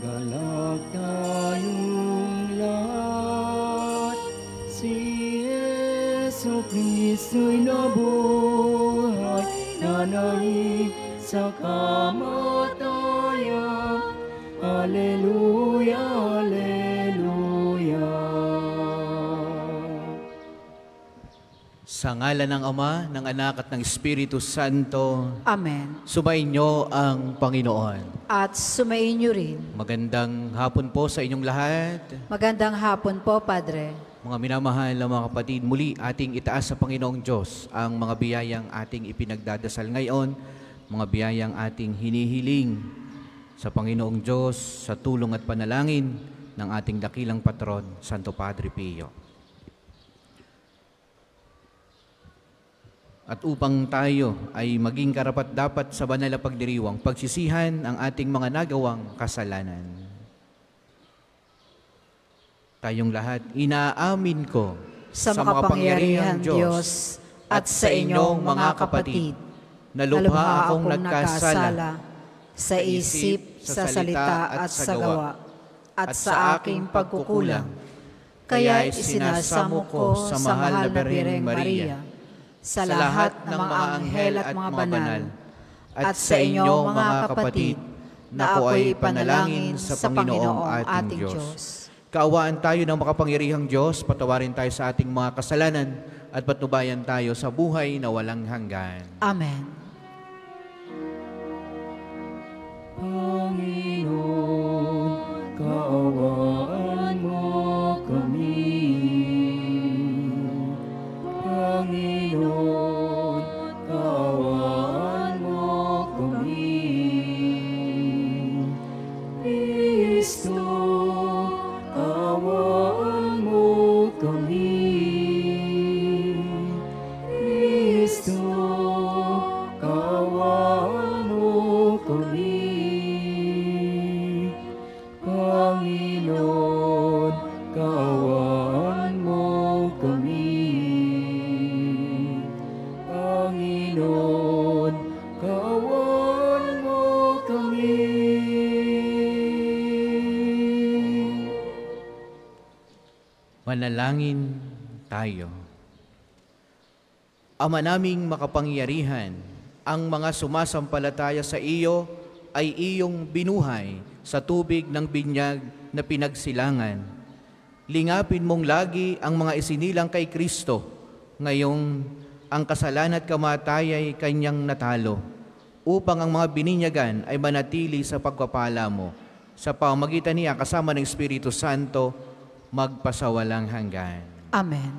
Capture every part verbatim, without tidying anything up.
Galak tayong lahat, si Yesu Kristo'y nabuhay, nanaig sa kamatayan. Alleluia, Alleluia. Sa ngalan ng Ama, ng Anak at ng Espiritu Santo. Amen. Sumainyo ang Panginoon. At sumainyo rin. Magandang hapon po sa inyong lahat. Magandang hapon po, Padre. Mga minamahal na mga kapatid, muli ating itaas sa Panginoong Diyos ang mga biyayang ating ipinagdadasal ngayon, mga biyayang ating hinihiling sa Panginoong Diyos sa tulong at panalangin ng ating dakilang patron, Santo Padre Pio. At upang tayo ay maging karapat-dapat sa banal na pagdiriwang, pagsisihan ang ating mga nagawang kasalanan. Tayong lahat, inaamin ko sa, sa makapangyarihang Diyos at sa inyong mga kapatid, na lubha akong nagkasala sa isip, sa salita at sa gawa, at sa aking pagkukulang. Kaya isinasamo ko sa mahal na Birheng Maria, sa lahat ng mga anghel at mga banal, at sa inyong mga kapatid, na ako ay panalangin sa Panginoong ating Diyos. Kaawaan tayo ng makapangyarihang Diyos, patawarin tayo sa ating mga kasalanan, at patnubayan tayo sa buhay na walang hanggan. Amen. Panginoon, kaawaan mo kami. Panginoon, kaawaan mo kami. Kristo, kaawaan mo kami. Kristo, kaawaan mo kami. Panginoon, kaawaan mo kami. Panginoon, kaawaan mo kami. Manalangin tayo. Ama naming makapangyarihan, ang mga sumasampalataya sa iyo ay iyong binuhay sa tubig ng binyag na pinagsilangan. Lingapin mong lagi ang mga isinilang kay Kristo, ngayong ang kasalanan at kamatay ay kanyang natalo, upang ang mga bininyagan ay manatili sa pagpapala mo. Sa pamamagitan niya kasama ng Espiritu Santo, magpasawalang hanggan. Amen.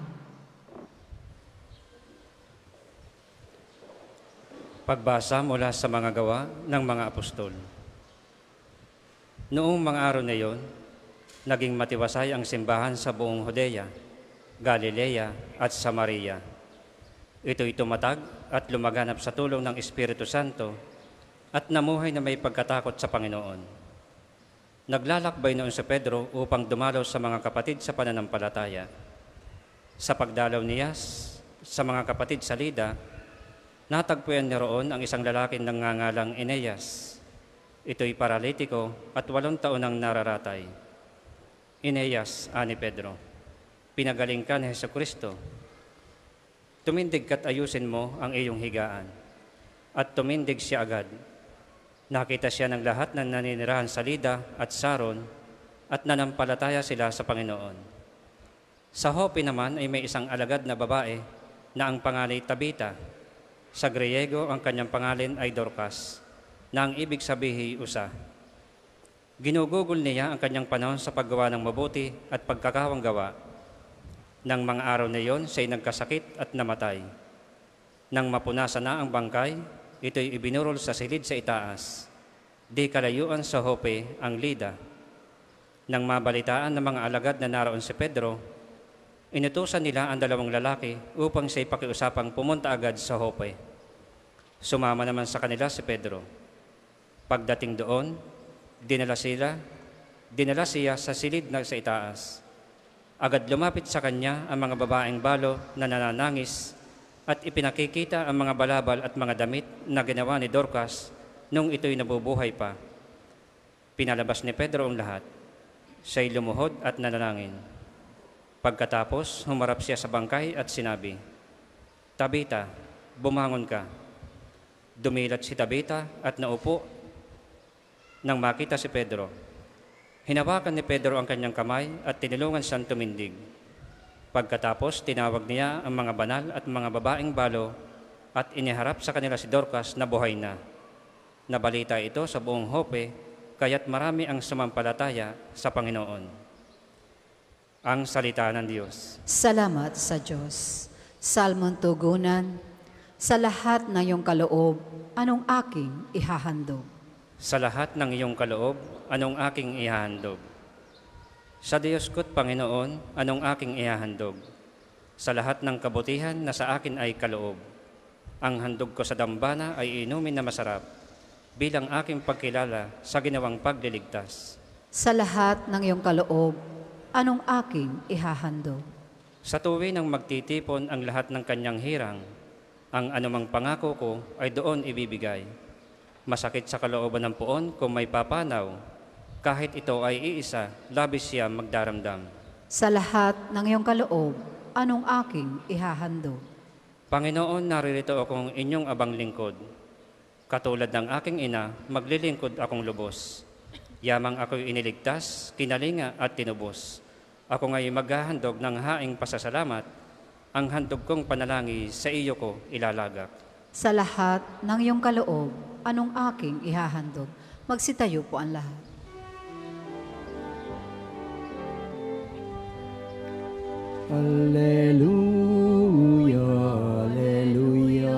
Pagbasa mula sa mga gawa ng mga apostol. Noong mga araw na iyon, naging matiwasay ang simbahan sa buong Judea, Galilea at Samaria. Ito'y tumatag at lumaganap sa tulong ng Espiritu Santo at namuhay na may pagkatakot sa Panginoon. Naglalakbay noon si Pedro upang dumalaw sa mga kapatid sa pananampalataya. Sa pagdalaw niya sa mga kapatid sa Lida, natagpuan niya roon ang isang lalaki ng nangangalang Eneas. Ito'y paralitiko at walong taon ang nararatay. Eneas, ani Pedro, pinagaling ka ni Jesucristo. Tumindig ka't ayusin mo ang iyong higaan. At tumindig siya agad. Nakita siya ng lahat ng naninirahan sa Lida at Saron at nanampalataya sila sa Panginoon. Sa Joppe naman ay may isang alagad na babae na ang pangalan ay Tabita. Sa Griego, ang kanyang pangalan ay Dorcas, na ang ibig sabihin usa. Ginugugol niya ang kanyang panahon sa paggawa ng mabuti at pagkakawang gawa. Nang mga araw na iyon, siya'y nagkasakit at namatay. Nang mapunasan na ang bangkay, ito'y ibinurol sa silid sa itaas. Di kalayuan sa Joppe ang Lida. Nang mabalitaan ng mga alagad na naroon si Pedro, inutusan nila ang dalawang lalaki upang siya'y pakiusapang pumunta agad sa Joppe. Sumama naman sa kanila si Pedro. Pagdating doon, dinala sila, dinala siya sa silid na sa itaas. Agad lumapit sa kanya ang mga babaeng balo na nananangis at ipinakikita ang mga balabal at mga damit na ginawa ni Dorcas nung ito'y nabubuhay pa. Pinalabas ni Pedro ang lahat. Siya'y lumuhod at nanalangin. Pagkatapos, humarap siya sa bangkay at sinabi, "Tabita, bumangon ka." Dumilat si Tabita at naupo nang makita si Pedro. Hinawakan ni Pedro ang kanyang kamay at tinulungan siyang tumindig. Pagkatapos, tinawag niya ang mga banal at mga babaeng balo at iniharap sa kanila si Dorcas na buhay na. Nabalita ito sa buong Joppe, kaya't marami ang sumampalataya sa Panginoon. Ang salita ng Diyos. Salamat sa Diyos. Salmon tugunan, sa lahat ng iyong kaloob, anong aking ihahandog? Sa lahat ng iyong kaloob, anong aking ihahandog? Sa Diyos ko't Panginoon, anong aking ihahandog? Sa lahat ng kabutihan na sa akin ay kaloob. Ang handog ko sa dambana ay inumin na masarap, bilang aking pagkilala sa ginawang pagliligtas. Sa lahat ng iyong kaloob, anong aking ihahandog? Sa tuwi nang magtitipon ang lahat ng kanyang hirang, ang anumang pangako ko ay doon ibibigay. Masakit sa kalooban ng puon kung may papanaw, kahit ito ay iisa, labis siya magdaramdam. Sa lahat ng iyong kaloob, anong aking ihahandog? Panginoon, naririto akong inyong abang lingkod. Katulad ng aking ina, maglilingkod akong lubos. Yamang ako'y iniligtas, kinalinga at tinubos. Ako nga'y maghahandog ng haing pasasalamat, ang handog kong panalangin sa iyo ko ilalagak. Sa lahat ng iyong kaloob, anong aking ihahandog? Magsitayo po ang lahat. Alleluia, alleluia,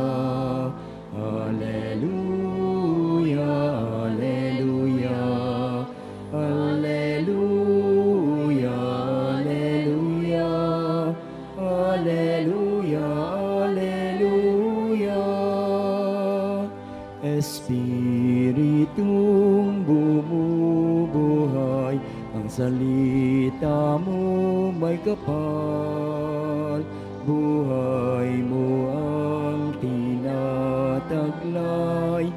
alleluia, alleluia, alleluia, alleluia, alleluia, alleluia. Espiritong bumubuhay, ang salita mo may kapal, buhay mo ang tinataglay.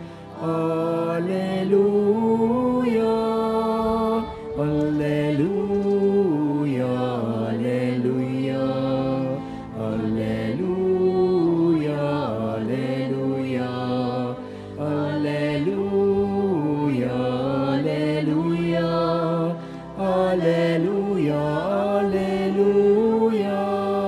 Alleluia, alleluia, alleluia, alleluia, alleluia, alleluia, alleluia, alleluia, alleluia.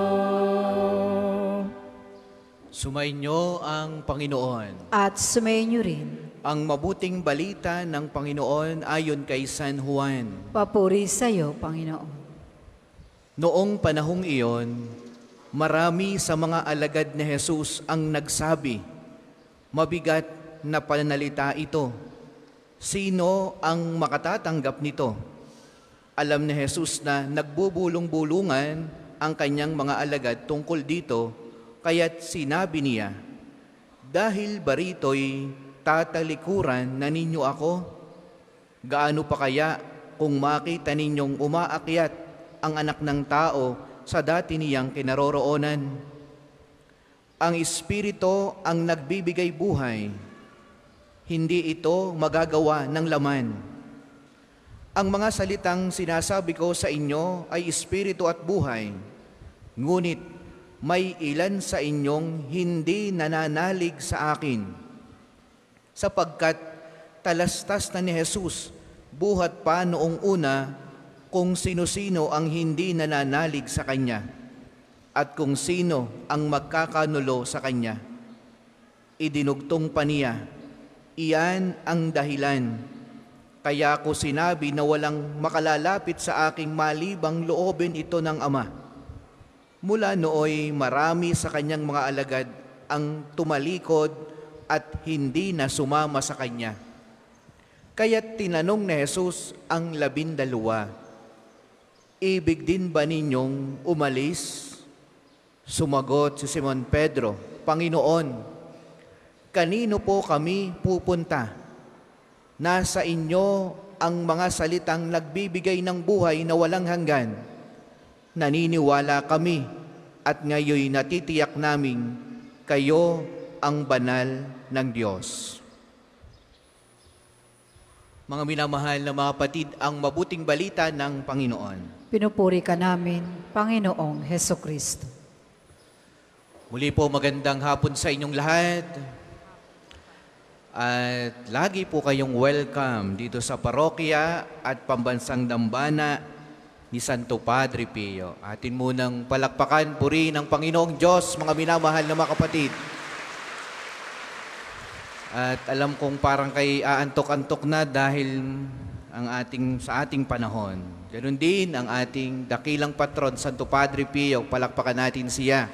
Sumainyo ang Panginoon. At sumainyo rin. Ang mabuting balita ng Panginoon ayon kay San Juan. Papuri sa iyo, Panginoon. Noong panahong iyon, marami sa mga alagad ni Jesus ang nagsabi, "Mabigat na pananalita ito. Sino ang makatatanggap nito?" Alam ni Jesus na nagbubulong-bulungan ang kanyang mga alagad tungkol dito, kaya't sinabi niya, "Dahil ba rito'y tatalikuran na ninyo ako? Gaano pa kaya kung makita ninyong umaakyat ang anak ng tao sa dati niyang kinaroroonan? Ang Espiritu ang nagbibigay buhay, hindi ito magagawa ng laman. Ang mga salitang sinasabi ko sa inyo ay Espiritu at buhay, ngunit may ilan sa inyong hindi nananalig sa akin, sapagkat talastas na ni Jesus buhat pa noong una kung sino-sino ang hindi nananalig sa Kanya at kung sino ang magkakanulo sa Kanya. Idinugtong pa niya, iyan ang dahilan. Kaya ko sinabi na walang makalalapit sa aking malibang loobin ito ng Ama. Mula nooy marami sa Kanyang mga alagad ang tumalikod at hindi na sumama sa Kanya. Kaya't tinanong ni Jesus ang labindalawa, "Ibig din ba ninyong umalis?" Sumagot si Simon Pedro, "Panginoon, kanino po kami pupunta? Nasa inyo ang mga salitang nagbibigay ng buhay na walang hanggan. Naniniwala kami at ngayoy natitiyak naming kayo ang banal ng Diyos." Mga minamahal na mga kapatid, ang mabuting balita ng Panginoon. Pinupuri ka namin, Panginoong Heso Kristo. Muli po magandang hapon sa inyong lahat. At lagi po kayong welcome dito sa parokya at pambansang dambana ni Santo Padre Pio. Atin munang palakpakan, purihin ng Panginoong Diyos, mga minamahal na mga kapatid. At alam kong parang kay aantok-antok na dahil ang ating, sa ating panahon. Ganun din ang ating dakilang patron, Santo Padre Pio. Palakpakan natin siya.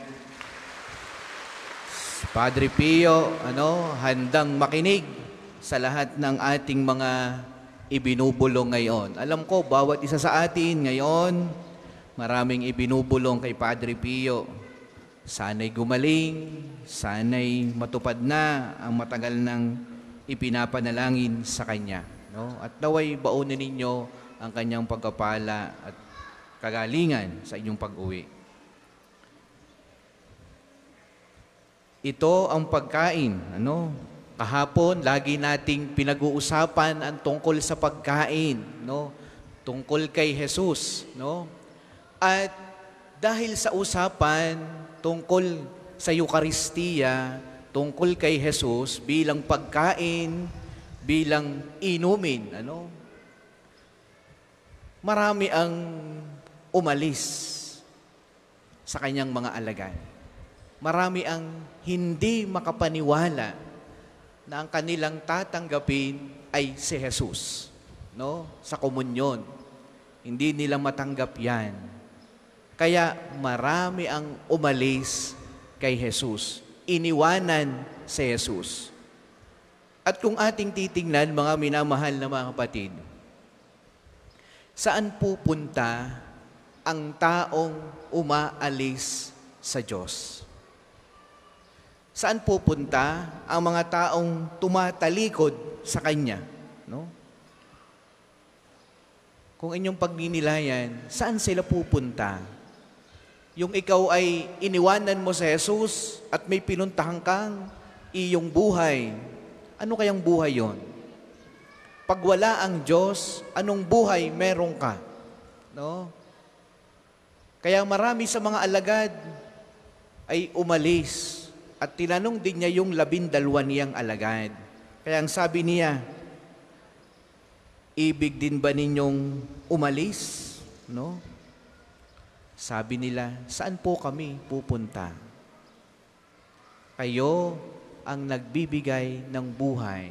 Padre Pio, ano, handang makinig sa lahat ng ating mga ibinubulong ngayon. Alam ko, bawat isa sa atin ngayon, maraming ibinubulong kay Padre Pio. Sana'y gumaling, sana'y matupad na ang matagal nang ipinapanalangin sa Kanya. No? At naway baunin ninyo ang Kanyang pagkapala at kagalingan sa inyong pag-uwi. Ito ang pagkain. Ano? Kahapon, lagi nating pinag-uusapan ang tungkol sa pagkain. No? Tungkol kay Jesus. No? At dahil sa usapan tungkol sa Eucharistia, tungkol kay Jesus bilang pagkain, bilang inumin, ano? Marami ang umalis sa kanyang mga alagad. Marami ang hindi makapaniwala na ang kanilang tatanggapin ay si Jesus, no? Sa komunyon. Hindi nila matanggap 'yan. Kaya marami ang umalis kay Jesus. Iniwanan si Jesus. At kung ating titingnan, mga minamahal na mga kapatid, saan pupunta ang taong umaalis sa Diyos? Saan pupunta ang mga taong tumatalikod sa Kanya? No? Kung inyong pagninilayan, saan sila pupunta? Yung ikaw ay iniwanan mo sa Jesus at may pinuntahan kang iyong buhay. Ano kayang buhay yon? Pag wala ang Diyos, anong buhay meron ka? No? Kaya marami sa mga alagad ay umalis at tinanong din niya yung labindalwa niyang alagad. Kaya ang sabi niya, ibig din ba ninyong umalis? No? Sabi nila, saan po kami pupunta? Kayo ang nagbibigay ng buhay.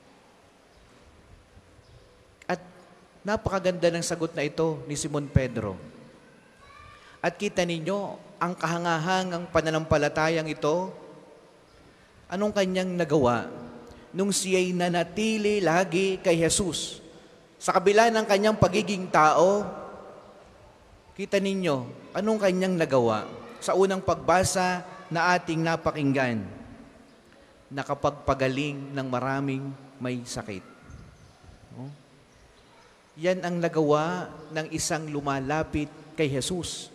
At napakaganda ng sagot na ito ni Simon Pedro. At kita ninyo, ang kahangahangang pananampalatayang ito, anong kanyang nagawa nung siya'y nanatili lagi kay Jesus? Sa kabila ng kanyang pagiging tao, kita ninyo, anong kanyang nagawa? Sa unang pagbasa na ating napakinggan, nakapagpagaling ng maraming may sakit. No? Yan ang nagawa ng isang lumalapit kay Jesus.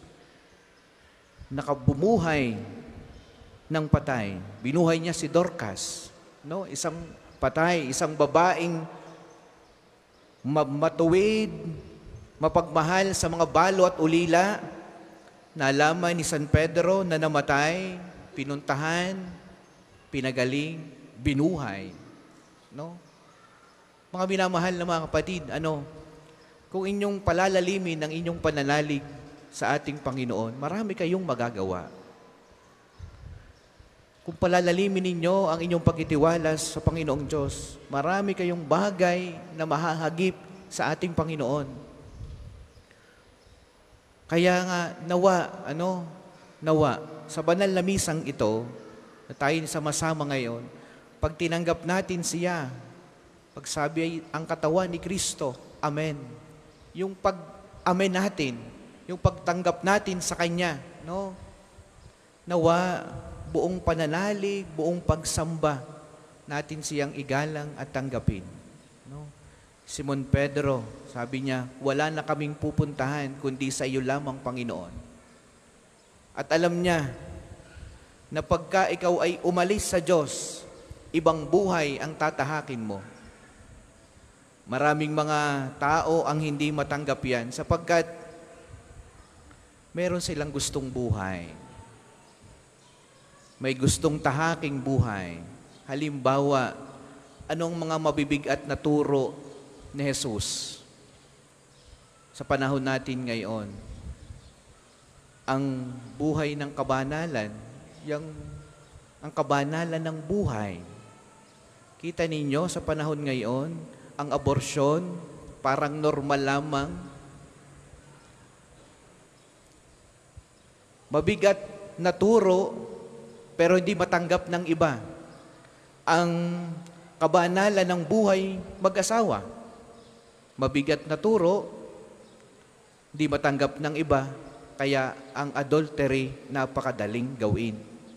Nakabumuhay ng patay. Binuhay niya si Dorcas. No? Isang patay, isang babaeng matuwid, mapagmahal sa mga balo at ulila. Nalaman ni San Pedro na namatay, pinuntahan, pinagaling, binuhay. No? Mga minamahal na mga kapatid, ano, kung inyong palalalimin ang inyong pananalig sa ating Panginoon, marami kayong magagawa. Kung palalalimin ninyo ang inyong pagtitiwalas sa Panginoong Diyos, marami kayong bagay na mahahagip sa ating Panginoon. Kaya nga, nawa, ano, nawa, sa banal na misang ito, na tayo sama-sama ngayon, pag tinanggap natin siya, pag sabi ay ang katawan ni Kristo, Amen. Yung pag-amen natin, yung pagtanggap natin sa Kanya, no? Nawa, buong pananalig, buong pagsamba, natin siyang igalang at tanggapin. No? Simon Pedro, sabi niya, wala na kaming pupuntahan kundi sa iyo lamang, Panginoon. At alam niya na pagka ikaw ay umalis sa Diyos, ibang buhay ang tatahakin mo. Maraming mga tao ang hindi matanggap yan sapagkat meron silang gustong buhay. May gustong tahaking buhay. Halimbawa, anong mga mabibigat na turo ni Jesus sa panahon natin ngayon? Ang buhay ng kabanalan, yung, ang kabanalan ng buhay. Kita ninyo sa panahon ngayon, ang aborsyon parang normal lamang. Mabigat na turo, pero hindi matanggap ng iba. Ang kabanalan ng buhay mag-asawa. Mabigat na turo, hindi matanggap ng iba, kaya ang adultery napakadaling gawin.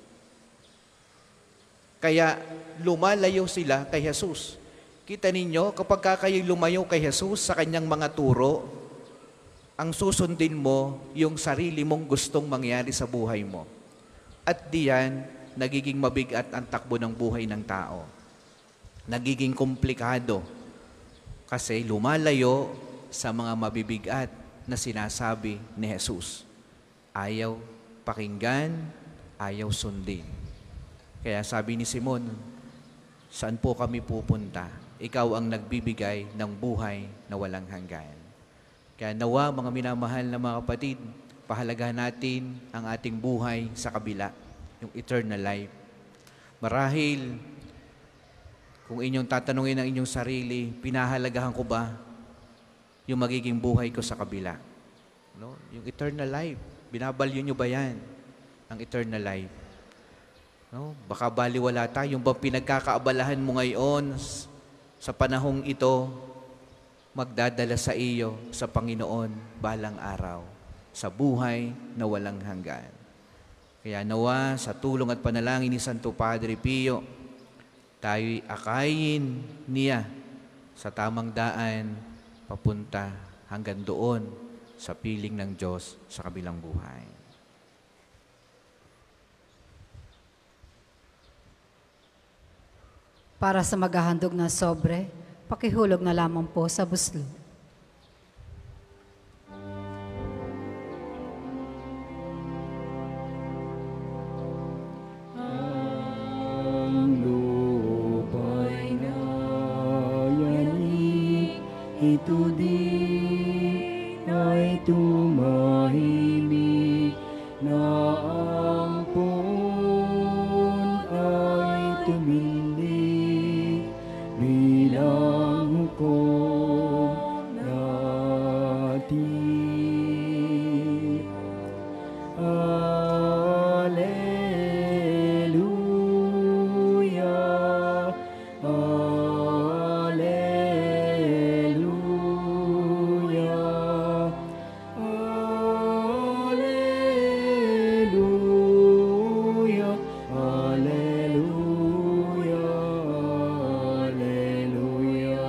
Kaya lumalayo sila kay Jesus. Kita ninyo, kapag kayo lumayo kay Jesus sa kanyang mga turo, ang susundin mo yung sarili mong gustong mangyari sa buhay mo. At diyan, nagiging mabigat ang takbo ng buhay ng tao. Nagiging komplikado kasi lumalayo sa mga mabibigat na sinasabi ni Jesus. Ayaw pakinggan, ayaw sundin. Kaya sabi ni Simon, saan po kami pupunta? Ikaw ang nagbibigay ng buhay na walang hanggan. Kaya nawa, mga minamahal na mga kapatid, pahalagahan natin ang ating buhay sa kabila, yung eternal life. Marahil, kung inyong tatanungin ang inyong sarili, pinahalagahan ko ba yung magiging buhay ko sa kabila? No? Yung eternal life, binabalyo nyo ba yan? Ang eternal life. No? Baka baliwala tayo. Yung ba pinagkakaabalahan mo ngayon sa panahong ito, magdadala sa iyo sa Panginoon balang araw, sa buhay na walang hanggan. Kaya nawa sa tulong at panalangin ni Santo Padre Pio, tayo'y akayin niya sa tamang daan papunta hanggang doon sa piling ng Diyos sa kabilang buhay. Para sa maghahandog na sobre, pakihulog na lamang po sa buslo. Ang lupa'y nayanig, ito din ay tumahimik, na ang puon ay tumindi bilang hukom natin. Alleluia, Alleluia, Alleluia, Alleluia, Alleluia.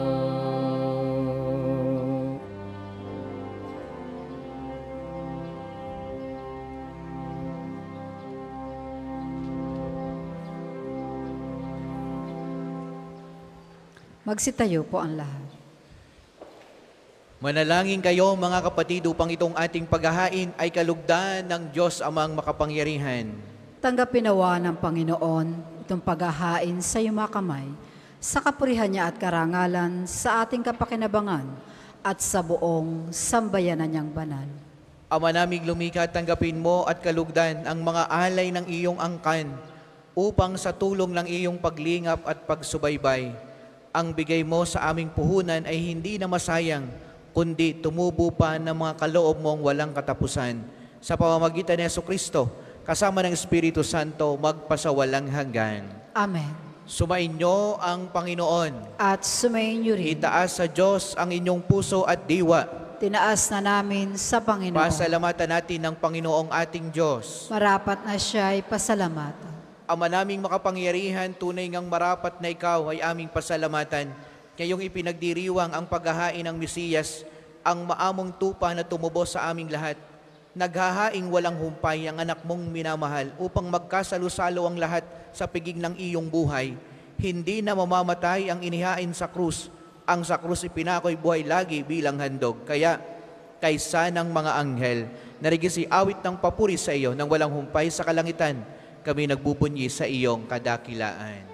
Magsitayo po ang lahat. Manalangin kayo mga kapatid upang itong ating paghahain ay kalugdan ng Diyos Amang makapangyarihan. Tanggapin nawa ng Panginoon itong paghahain sa iyong mga kamay, sa kapurihan niya at karangalan, sa ating kapakinabangan, at sa buong sambayanan niyang banal. Ama naming lumikha, tanggapin mo at kalugdan ang mga alay ng iyong angkan upang sa tulong ng iyong paglingap at pagsubaybay, ang bigay mo sa aming puhunan ay hindi na masayang, kundi tumubo pa ng mga kaloob mong walang katapusan. Sa pamamagitan ni Jesucristo, kasama ng Espiritu Santo, magpasawalang hanggan. Amen. Sumainyo ang Panginoon. At sumayin niyo rin. Itaas sa Diyos ang inyong puso at diwa. Tinaas na namin sa Panginoon. Pasalamatan natin ng Panginoong ating Diyos. Marapat na siya ay pasalamatan. Ama naming makapangyarihan, tunay ngang marapat na ikaw ay aming pasalamatan. Ngayong ipinagdiriwang ang paghahain ng Mesiyas, ang maamong tupa na tumubos sa aming lahat. Naghahaing walang humpay ang anak mong minamahal upang magkasalo-salo ang lahat sa piging ng iyong buhay. Hindi na mamamatay ang inihain sa krus, Ang sa krus ipinako'y buhay lagi bilang handog. Kaya, kaysa ng mga anghel, narigisi awit ng papuri sa iyo nang walang humpay sa kalangitan, kami nagbubunyi sa iyong kadakilaan.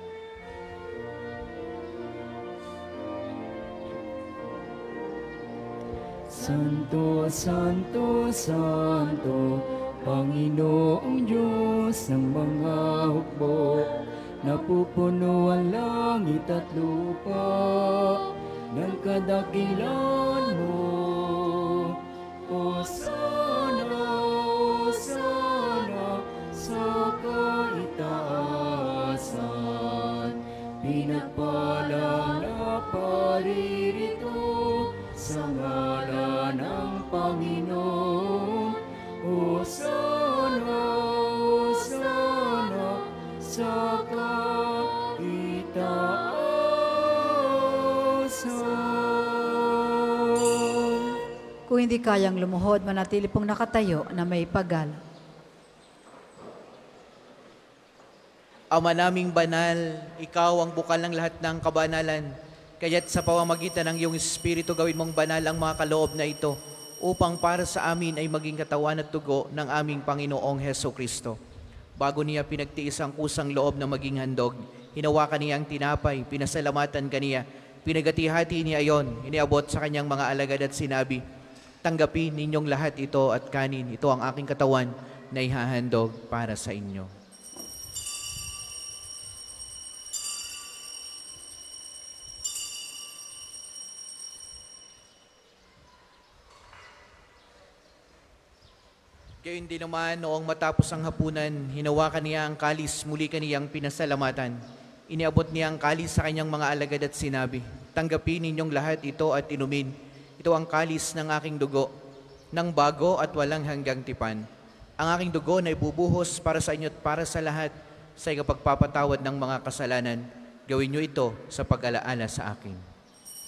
Santo, Santo, Santo, Panginoong Diyos ng mga hukbo, napupuno ang langit at lupa ng kadakilan mo. Hosana, Hosana, sa kaitaasan, pinagpala na paririto sa ngalan ng Panginoon. Hosana, Hosana, sa kaitaasan. Kung hindi kayang lumuhod, manatili pong nakatayo na may pagal. Ama naming banal, ikaw ang bukal ng lahat ng kabanalan. Kaya't sa pamamagitan ng iyong Espiritu, gawin mong banal ang mga kaloob na ito upang para sa amin ay maging katawan at dugo ng aming Panginoong Heso Kristo. Bago niya pinagtiis ang kusang loob na maging handog, hinawakan niya ang tinapay, pinasalamatan kaniya, pinagati-hati niya ayon, iniabot sa kanyang mga alagad at sinabi, tanggapin ninyong lahat ito at kanin, ito ang aking katawan na ihahandog para sa inyo. Gayon din naman, noong matapos ang hapunan, hinawakan niya ang kalis, muli kaniyang pinasalamatan. Iniabot niya ang kalis sa kanyang mga alagad at sinabi, tanggapin ninyong lahat ito at inumin. Ito ang kalis ng aking dugo, ng bago at walang hanggang tipan. Ang aking dugo na ibubuhos para sa inyo at para sa lahat sa ikapagpapatawad ng mga kasalanan. Gawin niyo ito sa pag-alaala sa akin.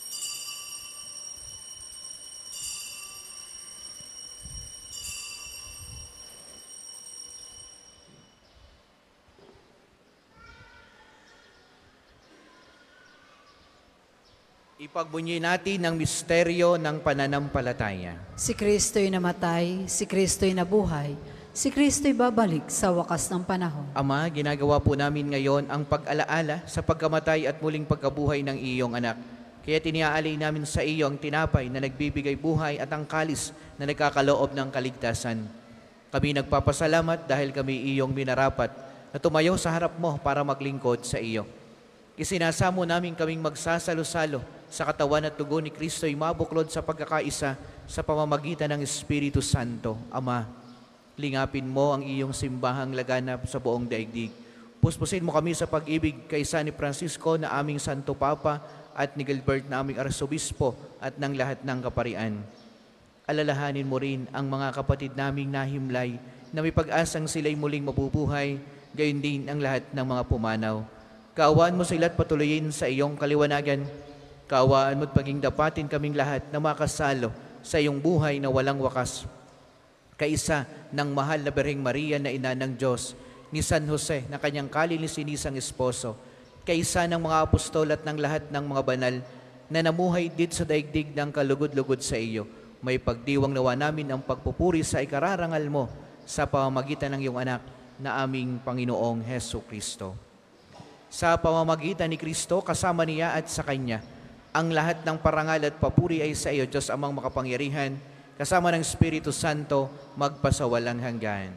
Ipagbunyi natin ang misteryo ng pananampalataya. Si Kristo'y namatay, si Kristo'y nabuhay, si Kristo'y babalik sa wakas ng panahon. Ama, ginagawa po namin ngayon ang pag-alaala sa pagkamatay at muling pagkabuhay ng iyong anak. Kaya tiniaalay namin sa iyo ang tinapay na nagbibigay buhay at ang kalis na nagkakaloob ng kaligtasan. Kami nagpapasalamat dahil kami iyong minarapat na tumayo sa harap mo para maglingkod sa iyo. Isinasamo namin kaming magsasalo-salo sa katawan at dugo ni Kristo ay mabuklod sa pagkakaisa sa pamamagitan ng Espiritu Santo. Ama, lingapin mo ang iyong simbahang laganap sa buong daigdig. Puspusin mo kami sa pag-ibig kay San Francisco na aming Santo Papa at ni Gilbert na aming Arsobispo at ng lahat ng kaparian. Alalahanin mo rin ang mga kapatid naming nahimlay na may pag-asang sila'y muling mabubuhay, gayon din ang lahat ng mga pumanaw. Kaawaan mo sila at patuloyin sa iyong kaliwanagan. Kaawaan mo at paging dapatin kaming lahat na makasalo sa iyong buhay na walang wakas. Kaisa ng mahal na Birheng Maria na ina ng Diyos, ni San Jose na kanyang kalilisinisang esposo, kaisa ng mga apostol at ng lahat ng mga banal na namuhay dito sa daigdig ng kalugod-lugod sa iyo. May pagdiwang nawa namin ang pagpupuri sa ikararangal mo sa pamamagitan ng iyong anak na aming Panginoong Heso Kristo. Sa pamamagitan ni Kristo, kasama niya at sa Kanya, ang lahat ng parangal at papuri ay sa iyo, Diyos amang makapangyarihan, kasama ng Espiritu Santo, magpasawalang hanggan.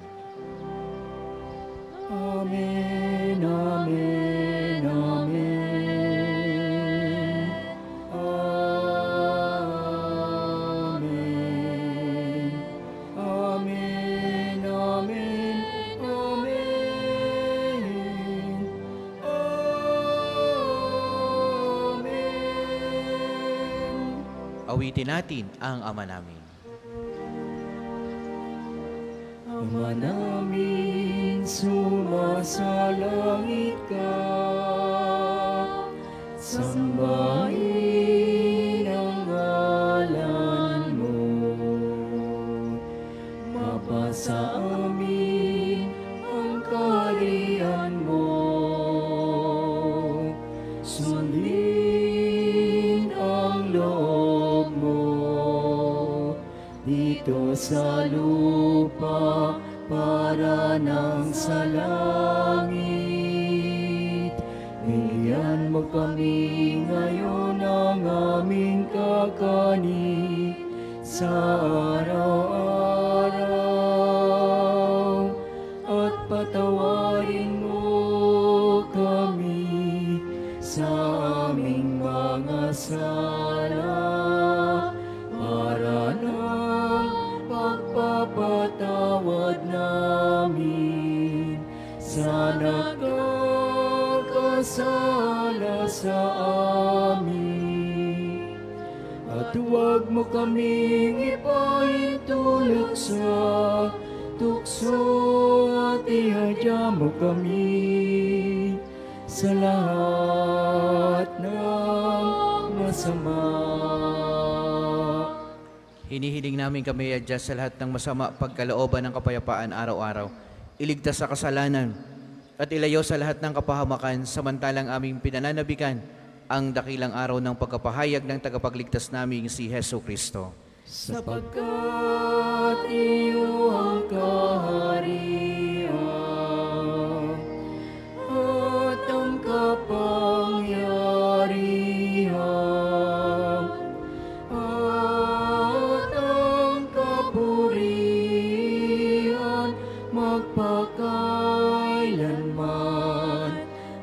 Amen, amen, amen. Amen. Amen, amen, amen. Amen. Awitin natin ang Ama namin. Ama namin, sumasalangit ka, sambahin ang ngalan mo, mapasa amin ang kaharian mo, sundin ang dito sa lupa para nang sa langit. Bigyan mo kami ngayon ng aming kakanin sa araw-araw, at patawarin mo kami sa aming mga sala, para ng pagpapatawad namin sa nagkakasala sa amin. At huwag mo kaming ipahintulot sa tukso, at ihadya mo kami sa lahat ng masama. Hinihiling namin kami adya sa lahat ng masama, pagkalooban ng kapayapaan araw-araw. Iligtas sa kasalanan at ilayo sa lahat ng kapahamakan, samantalang aming pinananabikan ang dakilang araw ng pagkapahayag ng tagapagligtas naming si Hesu Kristo. Sapagkat iyo ang kaharian at ang kapangyarihan at ang kapurihan magpakailanman.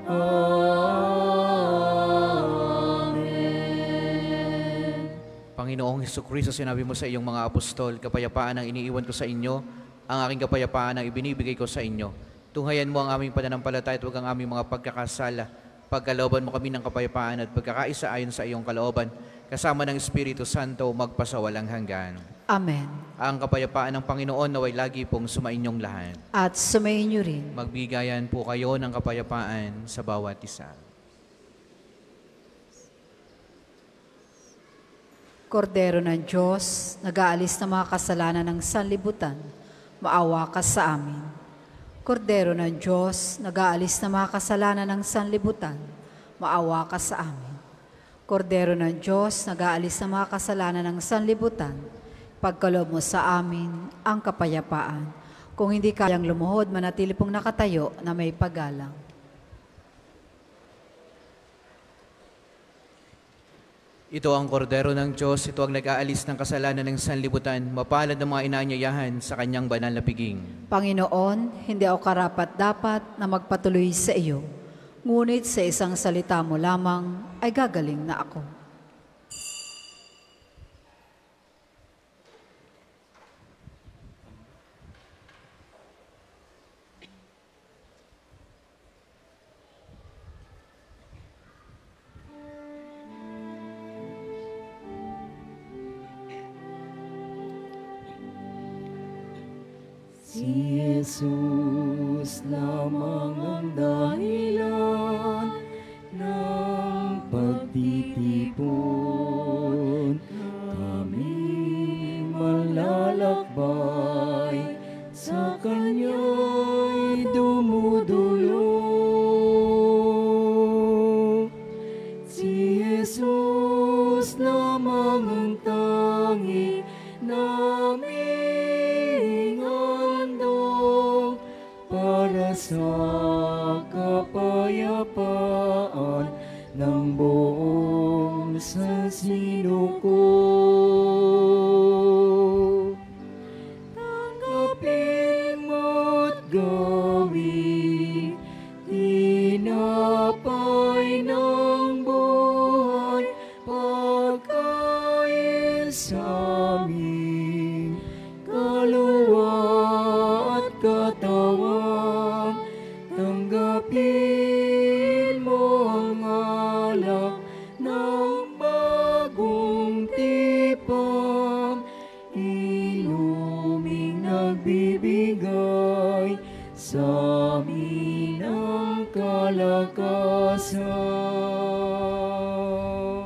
Amen. Panginoong Hesukristo, sinabi mo sa iyong mga apostol, kapayapaan ang iniiwan ko sa inyo, ang aking kapayapaan ang ibinibigay ko sa inyo. Tunghayan mo ang aming pananampalataya at huwag ang aming mga pagkakasala. Pagkalooban mo kami ng kapayapaan at pagkakaisa ayon sa iyong kalooban, kasama ng Espiritu Santo, magpasawalang hanggan. Amen. Ang kapayapaan ng Panginoon naway lagi pong sumainyong lahat. At sumainyo rin. Magbigayan po kayo ng kapayapaan sa bawat isa. Kordero ng Diyos, nag-aalis ng mga kasalanan ng sanlibutan, maawa ka sa amin. Kordero ng Diyos, nag-aalis ng mga kasalanan ng sanlibutan, maawa ka sa amin. Kordero ng Diyos, nag-aalis ng mga kasalanan ng sanlibutan, pagkaloob mo sa amin ang kapayapaan. Kung hindi kayang lumuhod, manatili pong nakatayo na may paggalang. Ito ang kordero ng Diyos, ito ang nag-aalis ng kasalanan ng sanlibutan, mapalad ng mga inaanyayahan sa kanyang banal na piging. Panginoon, hindi ako karapat-dapat na magpatuloy sa iyo, ngunit sa isang salita mo lamang ay gagaling na ako. Si Jesus lamang ang dahilan ng pagtitipon. Kami malalakbay, sa Kanya'y dumudulo. Si Jesus lamang ang tangi namin handog para sa kapayapaan ng buong sansinuko. Tanggapin mo't gawin tinapay ng buhay, pagkain sa amin, kaluwa at katawan. Tanggapin mo ang alak ng bagong tipan, inuming nagbibigay sa amin ang kalakasan.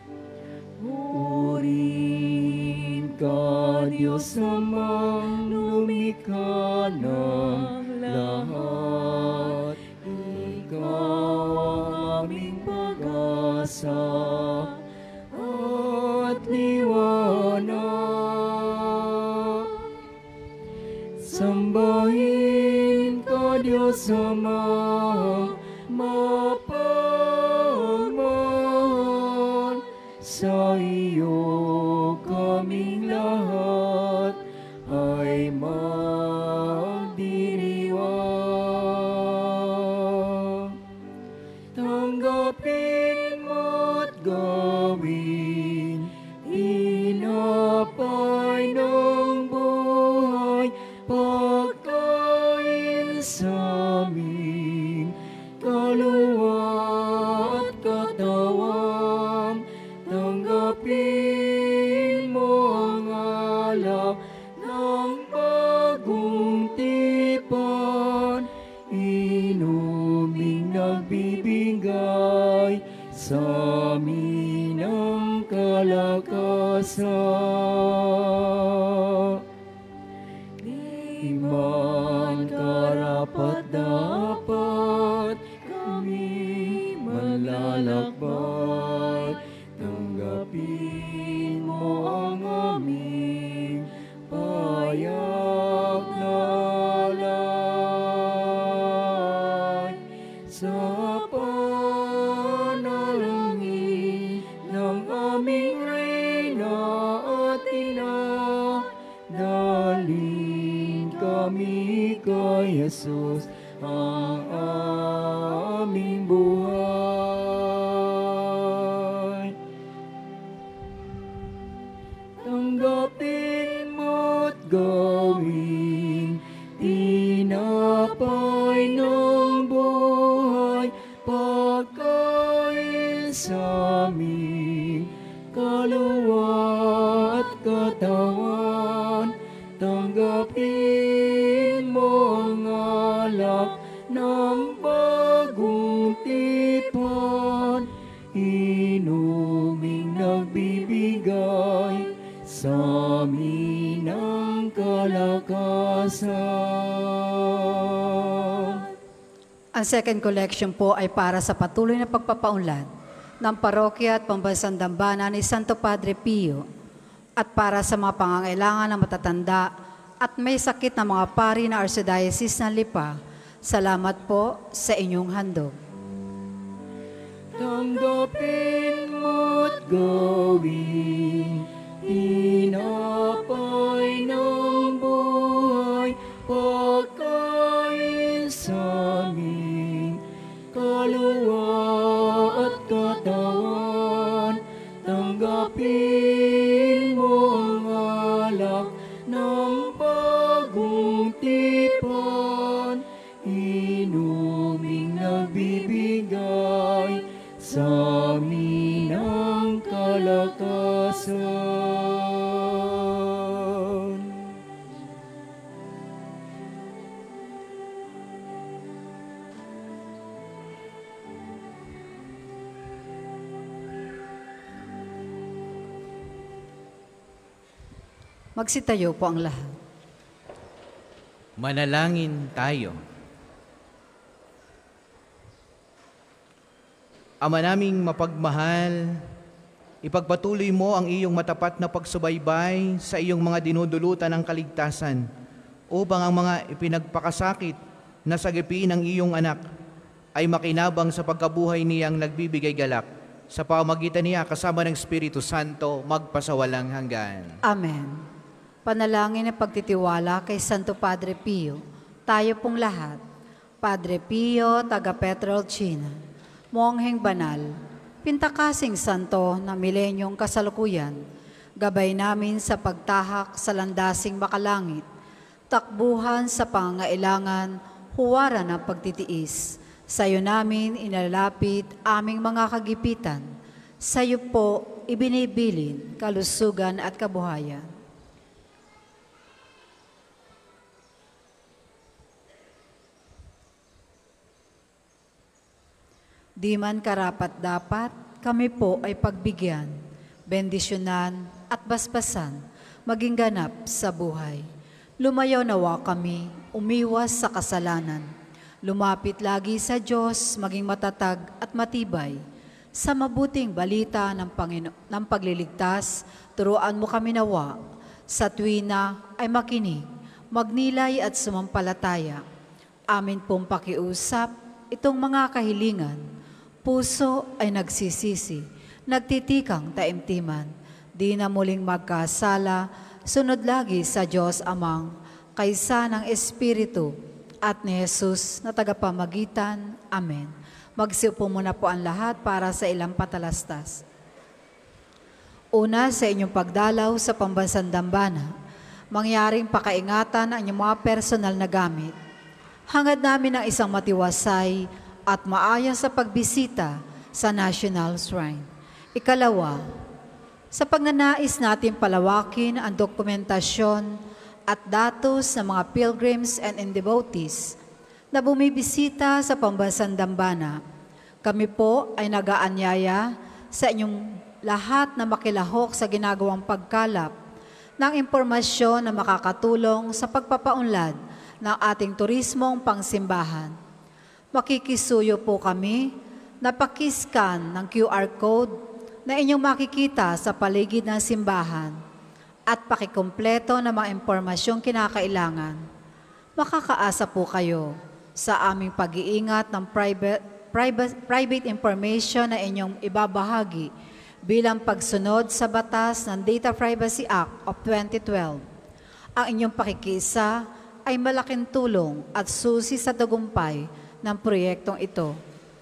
Purihin ka, Diyos Amang lumikha ng lahat. Ikaw ang aming pag-asa at liwanag. Diyos Amang mapagmahal, sa iyo kaming lahat ay magdiriwang. Tanggapin mo't gawin tinapay ng buhay, pagkain sa aming kaluwa at katawan. Tanggapin mo ang alak ng bagong tipan, inuming nagbibigay sa amin ng kalakasan. Di man karapat-dapat kami manlalakbay, tanggapin mo ang aming payak na alay. Sa panalangin ng aming Reyna at Ina, dalhin kami kay Jesus, ang aming buhay. Tanggapin mo't gawin tinapay ng buhay, pagkain sa aming kaluwa at katawan. Tanggapin mo ang alak ng bagong tipan, inuming nagbibigay sa amin ng kalakasan. Ang second collection po ay para sa patuloy na pagpapaunlad ng parokya at pambansang dambana ni Santo Padre Pio, at para sa mga pangangailangan ng matatanda at may sakit na mga pari na Archdiocese ng Lipa. Salamat po sa inyong handog. Tanggapin mo't gawin tinapay ng buhay, pagkain sa aming kaluwa at katawan. Tanggapin mo ang alak ng bagong tipan, inuming nagbibigay sa amin ng kalakasan. Magsitayo po ang lahat. Manalangin tayo. Ama naming mapagmahal, ipagpatuloy mo ang iyong matapat na pagsubaybay sa iyong mga dinudulutan ng kaligtasan upang ang mga ipinagpakasakit na sagipin ng iyong anak ay makinabang sa pagkabuhay niyang nagbibigay galak. Sa pamamagitan niya kasama ng Espiritu Santo, magpasawalang hanggan. Amen. Panalangin ng pagtitiwala kay Santo Padre Pio, tayo pong lahat. Padre Pio, taga Petrolcina, Mongheng Banal, Pintakasing Santo na milenyong kasalukuyan, gabay namin sa pagtahak sa landasing makalangit, takbuhan sa pangangailangan, huwaran ng pagtitiis. Sa iyo namin inalalapit aming mga kagipitan, sa iyo po ibinibilin kalusugan at kabuhayan. Di man karapat-dapat, kami po ay pagbigyan, bendisyonan at basbasan, maging ganap sa buhay. Lumayaw nawa kami, umiwas sa kasalanan. Lumapit lagi sa Diyos, maging matatag at matibay. Sa mabuting balita ng, Pangino- ng pagliligtas, turuan mo kami nawa. Sa tuwina ay makinig, magnilay at sumampalataya. amin pong pakiusap itong mga kahilingan. Puso ay nagsisisi, nagtitikang taimtiman, di na muling magkasala, sunod lagi sa Diyos Amang, kaysa ng Espiritu at ni Jesus na tagapamagitan. Amen. Magsiupo muna po ang lahat para sa ilang patalastas. Una, sa inyong pagdalaw sa pambansang dambana, mangyaring pakaingatan ang inyong mga personal na gamit. Hangad namin ang isang matiwasay at maayos sa pagbisita sa National Shrine. Ikalawa, sa pagnanais natin palawakin ang dokumentasyon at datos ng mga pilgrims and devotees na bumibisita sa pambansang dambana, kami po ay nag-aanyaya sa inyong lahat na makilahok sa ginagawang pagkalap ng impormasyon na makakatulong sa pagpapaunlad ng ating turismong pangsimbahan. Makikisuyo po kami na pakiskan ng Q R code na inyong makikita sa paligid ng simbahan at pakikumpleto ng mga impormasyong kinakailangan. Makakaasa po kayo sa aming pag-iingat ng private, private, private information na inyong ibabahagi bilang pagsunod sa batas ng Data Privacy Act of twenty twelve. Ang inyong pakikisa ay malaking tulong at susi sa tagumpay ng proyektong ito.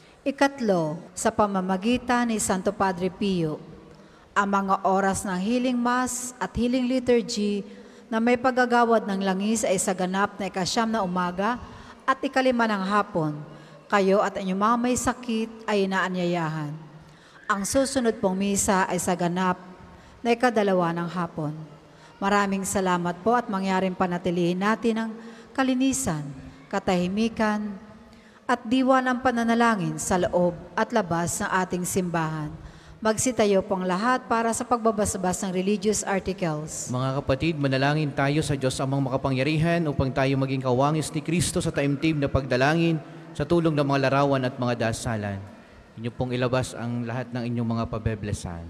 Ikatlo, sa pamamagitan ni Santo Padre Pio, ang mga oras ng healing mass at healing liturgy na may paggagawad ng langis ay sa ganap na ikasyam na umaga at ikalima ng hapon. Kayo at inyong mga may sakit ay inaanyayahan. Ang susunod pong misa ay sa ganap na ikadalawa ng hapon. Maraming salamat po at mangyaring panatilihin natin ang kalinisan, katahimikan, at diwa ng pananalangin sa loob at labas ng ating simbahan. Magsitayo pong lahat para sa pagbabasbas ng religious articles. Mga kapatid, manalangin tayo sa Diyos Amang makapangyarihan upang tayo maging kawangis ni Kristo sa taimtim na pagdalangin sa tulong ng mga larawan at mga dasalan. Inyo pong ilabas ang lahat ng inyong mga pabeblesan.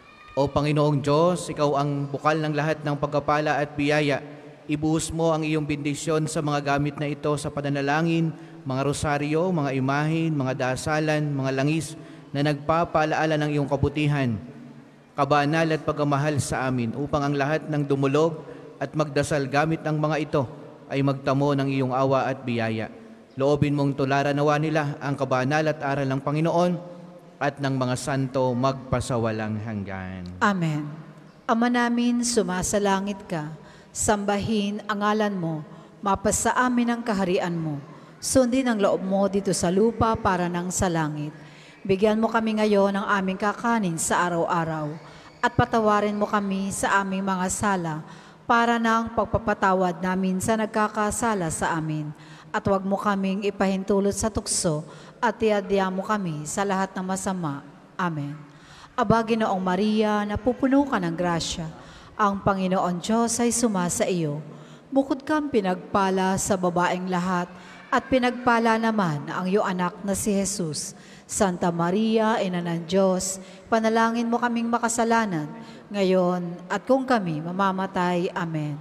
O Panginoong Diyos, Ikaw ang bukal ng lahat ng pagkapala at biyaya. Ibuhos mo ang iyong bendisyon sa mga gamit na ito sa pananalangin, mga rosaryo, mga imahin, mga dasalan, mga langis na nagpapaalaala ng iyong kabutihan, kabanal at pagmamahal sa amin upang ang lahat ng dumulog at magdasal gamit ng mga ito ay magtamo ng iyong awa at biyaya. Loobin mong tularan nawa nila ang kabanal at aral ng Panginoon at ng mga santo magpasawalang hanggan. Amen. Ama namin, sumasalangit ka, sambahin ang ngalan mo, mapasa amin ang kaharian mo, sundin ang loob mo dito sa lupa para nang sa langit. Bigyan mo kami ngayon ng aming kakanin sa araw-araw at patawarin mo kami sa aming mga sala para nang pagpapatawad namin sa nagkakasala sa amin. At huwag mo kaming ipahintulot sa tukso at iadya mo kami sa lahat ng masama. Amen. Aba, Ginoong Maria, napupuno ka ng grasya. Ang Panginoon Diyos ay sumasa iyo. Bukod kang pinagpala sa babaeng lahat at pinagpala naman ang iyong anak na si Jesus. Santa Maria, Ina ng Diyos, panalangin mo kaming makasalanan, ngayon at kung kami mamamatay. Amen.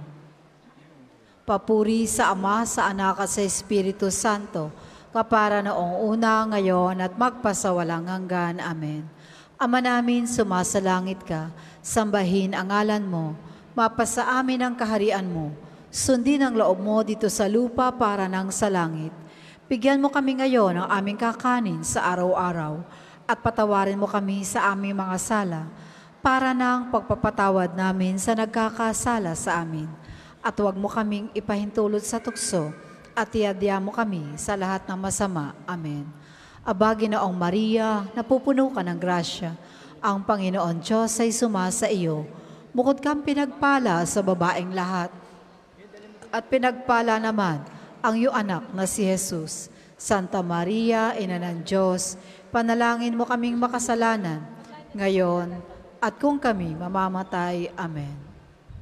Papuri sa Ama, sa Anak at sa Espiritu Santo, kapara noong una, ngayon at magpasawalang hanggan. Amen. Ama namin, sumasalangit ka, sambahin ang ngalan mo, mapasa amin ang kaharian mo, sundin ang loob mo dito sa lupa para nang sa langit. Bigyan mo kami ngayon ng aming kakanin sa araw-araw at patawarin mo kami sa aming mga sala para nang pagpapatawad namin sa nagkakasala sa amin. At huwag mo kaming ipahintulot sa tukso at iadya mo kami sa lahat ng masama. Amen. Aba, Ginoong Maria, napupuno ka ng grasya. Ang Panginoon Diyos ay sumasa iyo. Bukod kang pinagpala sa babaeng lahat at pinagpala naman ang iyong anak na si Jesus. Santa Maria, Ina ng Diyos, panalangin mo kaming makasalanan, ngayon at kung kami mamamatay. Amen.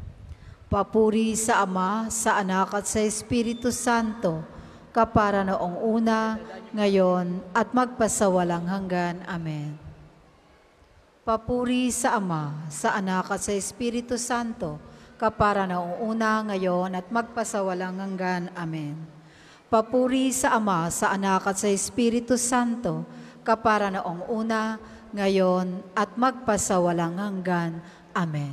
Papuri sa Ama, sa Anak at sa Espiritu Santo, kapara noong una, ngayon at magpasawalang hanggan. Amen. Papuri sa Ama, sa Anak at sa Espiritu Santo, kapara noong una, ngayon at magpasawalang hanggan. Amen. Papuri sa Ama, sa Anak at sa Espiritu Santo, kapara noong una, ngayon, at magpasawalang hanggan. Amen.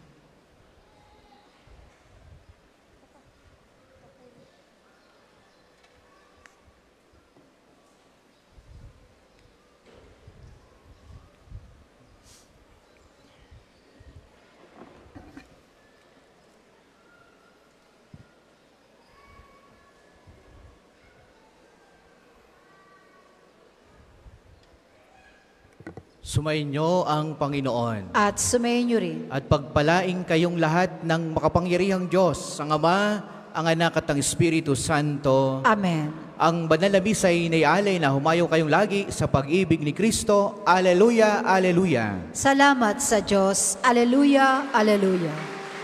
Sumainyo ang Panginoon. At sumainyo rin. At pagpalaing kayong lahat ng makapangyarihang Diyos, ang Ama, ang Anak at ang Espiritu Santo. Amen. Ang banal na misa ay inaalay na humayo kayong lagi sa pag-ibig ni Kristo. Aleluya, aleluya. Salamat sa Diyos. Aleluya, aleluya.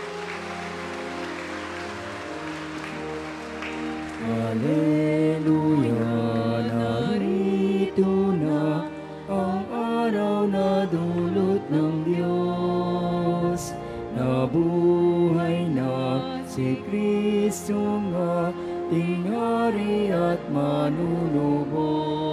Aleluya, narito na ang araw na dulot ng Diyos. Nabuhay na si Kristo nga, tinghari at manunubos.